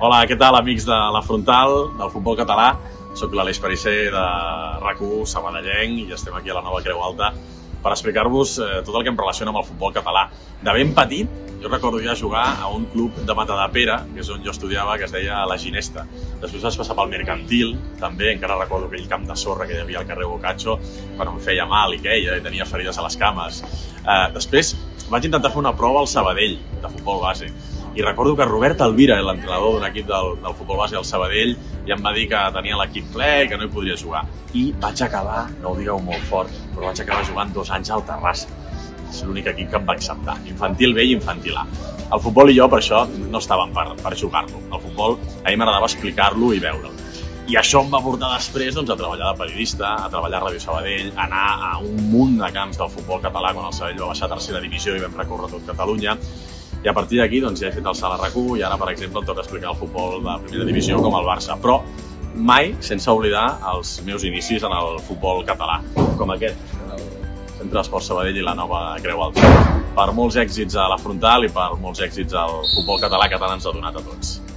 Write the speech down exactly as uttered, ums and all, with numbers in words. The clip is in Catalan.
Hola, què tal, amics de la Frontal, del futbol català? Soc l'Aleix Perisser de RAC u sabadellenc i estem aquí a la nova Creu Alta per explicar-vos tot el que em relaciona amb el futbol català. De ben petit, jo recordo ja jugar a un club de Matadepera, que és on jo estudiava, que es deia La Ginesta. Després vaig passar pel Mercantil, també, encara recordo aquell camp de sorra que hi havia al carrer Boccaccio, quan em feia mal i queia i tenia ferides a les cames. Després vaig intentar fer una prova al Sabadell, de futbol base, i recordo que Robert Alvira, l'entrenador d'un equip del, del futbol base al Sabadell, ja em va dir que tenia l'equip ple i que no hi podria jugar. I vaig acabar, no ho digueu molt fort, però vaig acabar jugant dos anys al Terrassa. És l'únic equip que em va acceptar, infantil B i infantil A. El futbol i jo, per això, no estàvem per, per jugar-lo. El futbol, a mi m'agradava explicar-lo i veure'l. I això em va portar després doncs, a treballar de periodista, a treballar a Ràdio Sabadell, a anar a un munt de camps del futbol català quan el Sabadell va baixar a tercera divisió i vam recórrer tot Catalunya. I a partir d'aquí doncs, ja he fet el salt a RAC u i ara, per exemple, em toca explicar el futbol de primera divisió com el Barça. Però mai sense oblidar els meus inicis en el futbol català, com aquest, el Centre d'Esports Sabadell i la nova Creu Alta. Per molts èxits a la Frontal i per molts èxits al futbol català que tant ens ha donat a tots.